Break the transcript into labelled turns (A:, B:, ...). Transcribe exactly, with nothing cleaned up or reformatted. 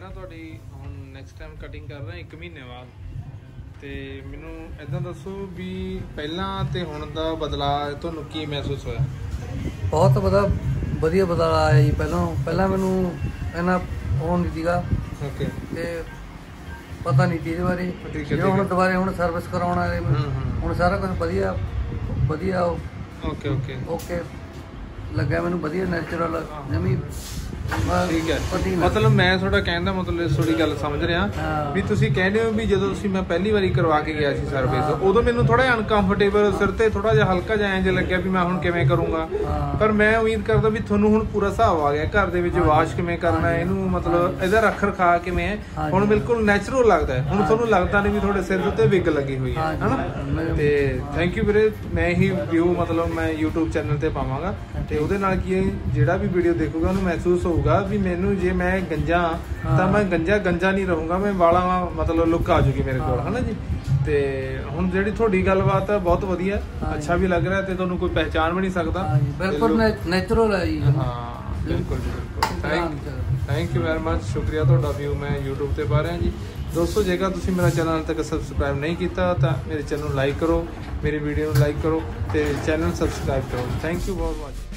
A: ना तुहाडी हुण नैक्सट टाइम कटिंग कर रहा एक महीने बाद, तो मैनू इदां दसो भी पहलां ते हुण दा बदलाव तुहानूं की महसूस होया?
B: बहुत बड़ा वधिया बदलाव आया जी। पहलों पहलां मैनू इन्ना ਉਹ नहीं ਸੀਗਾ
A: ओके
B: ਤੇ पता नहीं चीज़ बारे जो ਹੁਣ ਦੁਬਾਰੇ ਹੁਣ ਸਰਵਿਸ ਕਰਾਉਣਾ ਹੈ ਹੁਣ ਸਾਰਾ ਕੁਝ ਵਧੀਆ ਵਧੀਆ
A: ओके ओके
B: ओके ਲੱਗਾ ਮੈਨੂੰ ਵਧੀਆ ਨੈਚੁਰਲ ਜਮੀ
A: ठीक है। मतलब मैं थोड़ा कहने का मतलब थोड़ी गल समझ रहा भी तुसीं कहने हो भी जदों तुसीं मैं पहली बारी करवा के गया सी सर्विस उदों मैनूं थोड़ा अनकंफर्टेबल सिर ते थोड़ा जिहा हल्का जिहा इंज लग्गिया भी मैं हुण किवें करूँगा, पर मैं उम्मीद करदा भी तुहानूं हुण पूरा हिसाब आ गया घर दे विच वाश किवें करना है, इहनूं मतलब इहदा रख रखाव किवें है हुण बिल्कुल नैचुरल लगदा है। हुण तुहानूं लगदा नहीं भी तुहाडे सिर उत्ते विग लगी हुई है है ना। ते थैंक यू वीरे, मैं ही व्यू मतलब मैं यूट्यूब चैनल ते पावांगा ते उहदे नाल की जिहड़ा भी वीडियो देखूगा उहनूं महसूस होऊगा भी मैनू जे मैं गंजा तो मैं गंजा गंजा नहीं रहूँगा, मैं वाला मतलब लुक आ जूगी मेरे को है ना जी। तो हुण जिहड़ी तुहाडी गलबात है बहुत वधिया, अच्छा भी लग रहा है, तो तुहानूं कोई पहचान भी नहीं सकता,
B: बिल्कुल नैचुरल है जी।
A: हाँ बिल्कुल जी बिल्कुल। Thank thank you very much, शुक्रिया तुहाडा व्यू मैं यूट्यूब पर पा रहा जी। दोस्तों जेकर तुसीं मेरा चैनल हाले तक सबसक्राइब नहीं किया तो मेरे चैनल लाइक करो, मेरी वीडियो लाइक करो, तो चैनल सबसक्राइब करो। थैंक यू बहुत मच।